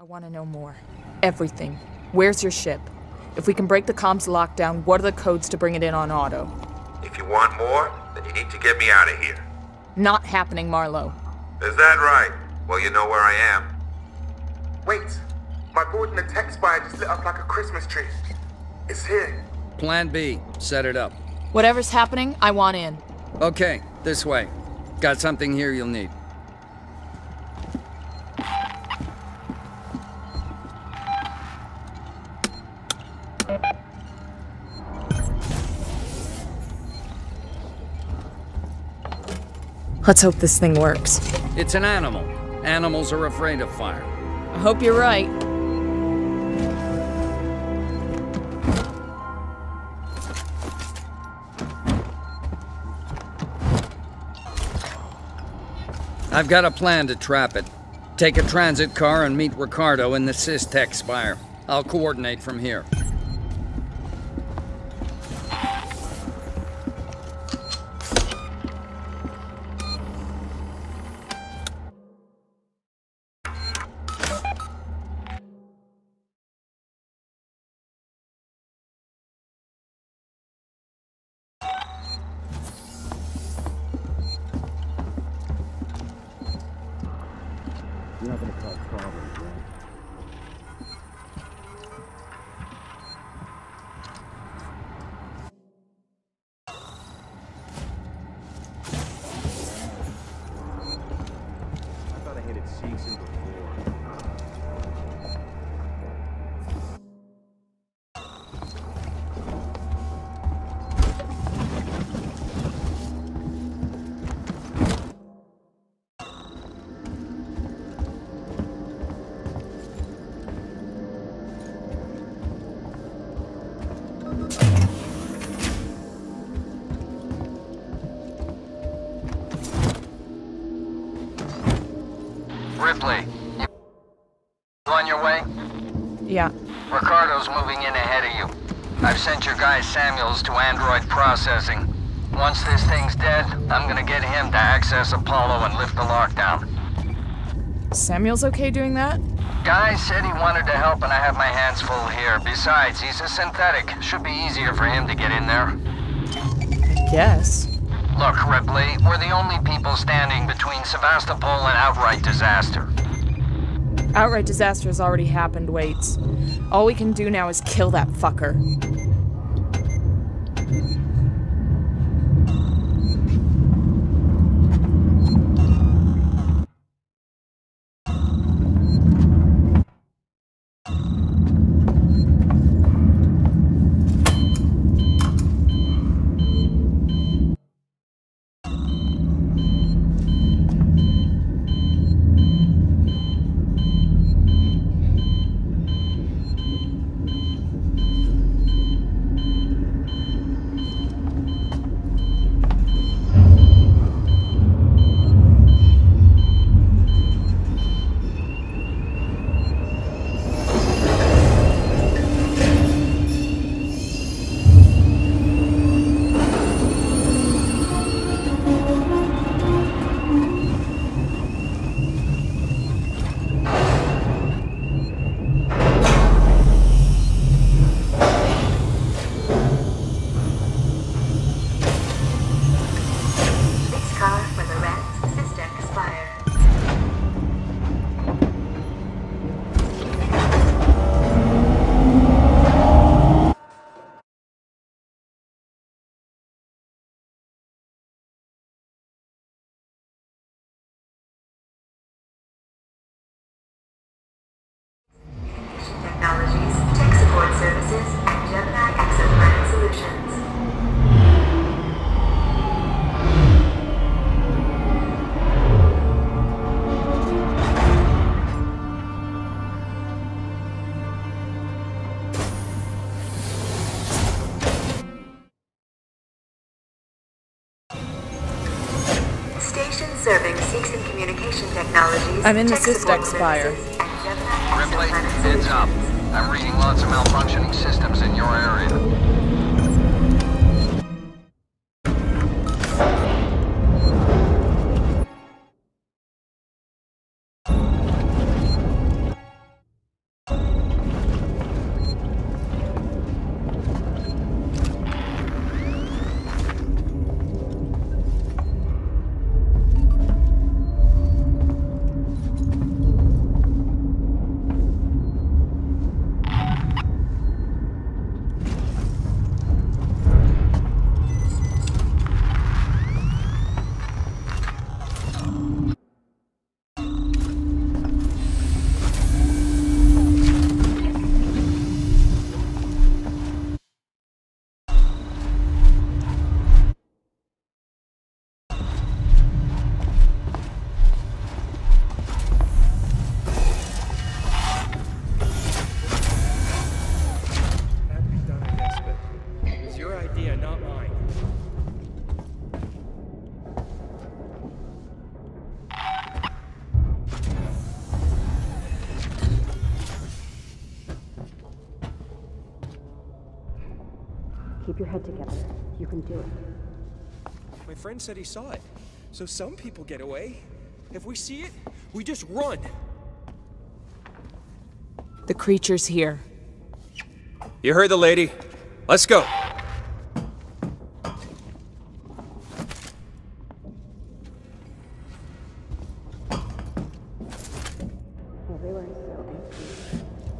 I want to know more. Everything. Where's your ship? If we can break the comms lockdown, what are the codes to bring it in on auto? If you want more, then you need to get me out of here. Not happening, Marlowe. Is that right? Well, you know where I am. Wait, my board in the tech spire just lit up like a Christmas tree. It's here. Plan B. Set it up. Whatever's happening, I want in. Okay, this way. Got something here you'll need. Let's hope this thing works. It's an animal. Animals are afraid of fire. I hope you're right. I've got a plan to trap it. Take a transit car and meet Ricardo in the Systech Spire. I'll coordinate from here. You're not gonna cause problems, right? I thought I hit it season before. Ripley, you on your way? Yeah. Ricardo's moving in ahead of you. I've sent your guy Samuels to Android processing. Once this thing's dead, I'm gonna get him to access Apollo and lift the lockdown. Samuel's okay doing that? Guy said he wanted to help and I have my hands full here. Besides, he's a synthetic. Should be easier for him to get in there. Guess. Look, Ripley, we're the only people standing between Sevastopol and outright disaster. Outright disaster has already happened, Waits. All we can do now is kill that fucker. Technologies, tech support services, and Gemini exoplanet solutions. Station serving Seegson Communication Technologies. I'm in the Systech Spire. Ripley, heads up. I'm reading lots of malfunctioning systems in your area. head together. You can do it. My friend said he saw it. So some people get away. If we see it, we just run. The creature's here. You heard the lady. Let's go. Everywhere is so empty.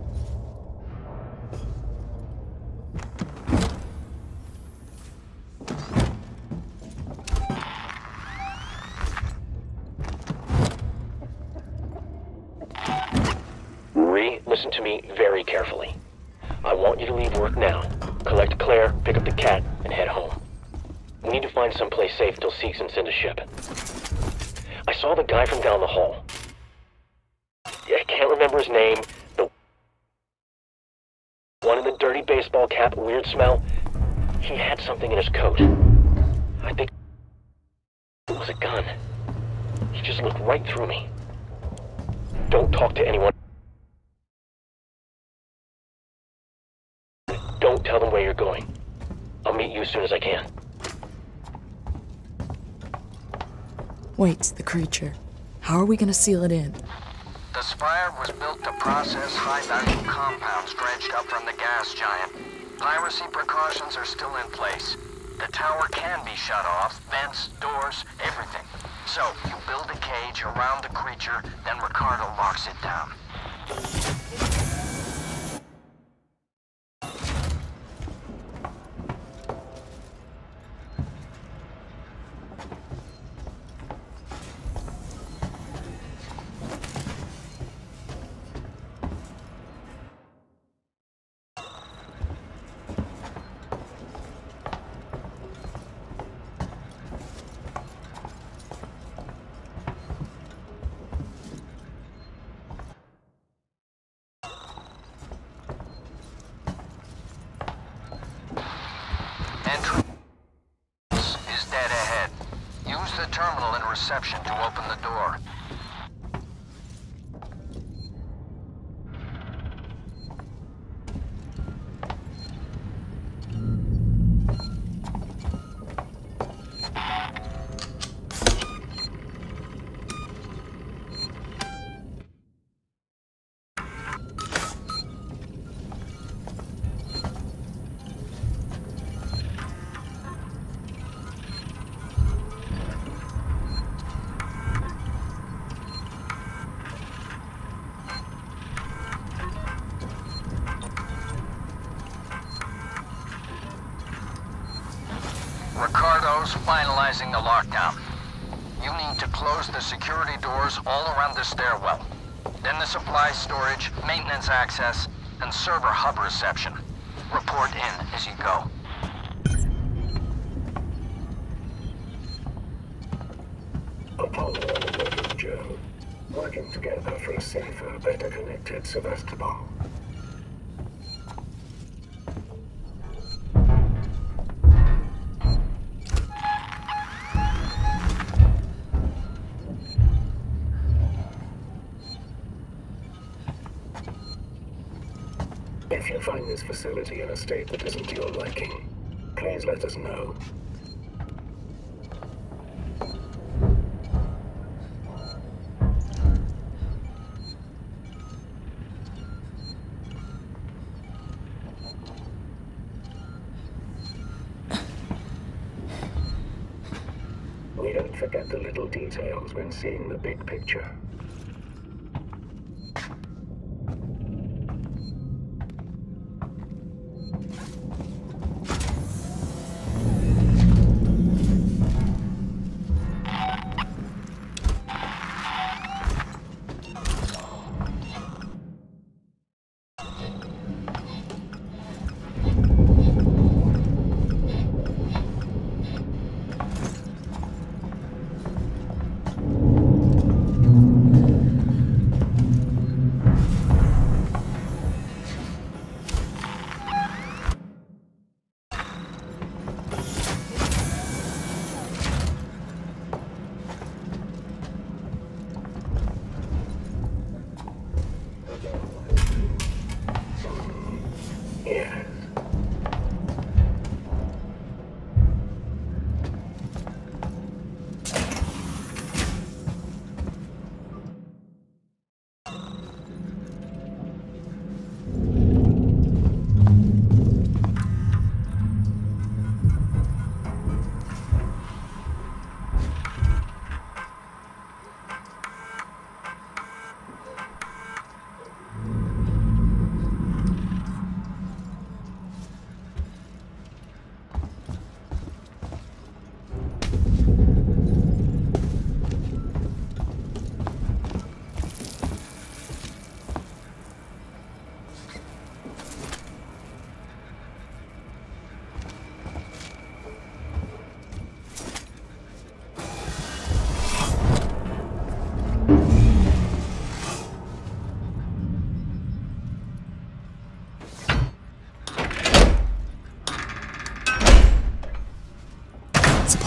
Marie, listen to me very carefully. I want you to leave work now. Collect Claire, pick up the cat, and head home. We need to find someplace safe till Seegson send a ship. I saw the guy from down the hall. I can't remember his name. The one in the dirty baseball cap, weird smell. He had something in his coat. I think it was a gun. He just looked right through me. Don't talk to anyone. Don't tell them where you're going. I'll meet you as soon as I can. Wait, the creature. How are we gonna seal it in? The Spire was built to process high-value compounds dredged up from the gas giant. Piracy precautions are still in place. The tower can be shut off, vents, doors, everything. So, you build a cage around the creature, then Ricardo locks it down. Entrance is dead ahead. Use the terminal in reception to open the door. Ricardo's finalizing the lockdown. You need to close the security doors all around the stairwell. Then the supply storage, maintenance access, and server hub reception. Report in as you go. Apollo and Joe, working together for a safer, better connected Sevastopol. If you find this facility in a state that isn't to your liking, please let us know. We don't forget the little details when seeing the big picture.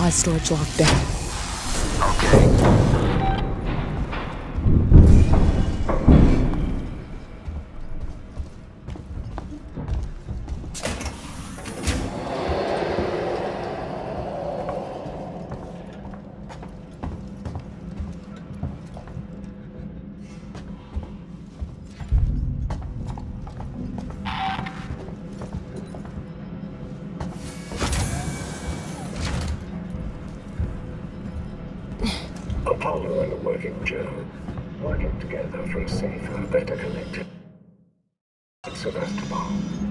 supply storage locked down. Okay. Apollo and a working Joe, working together for a safer, better connected Sevastopol.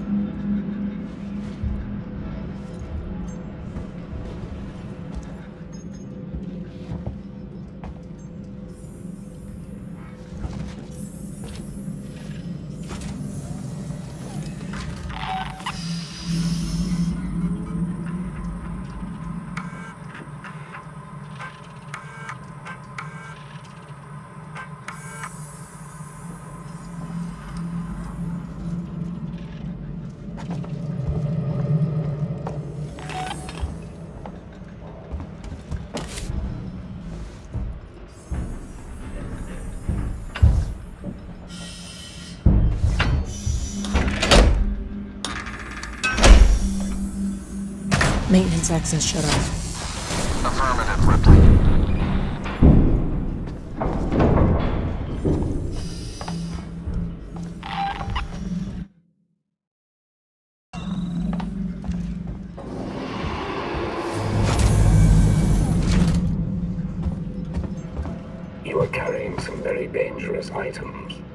Maintenance access shut off. Affirmative, Ripley. You are carrying some very dangerous items.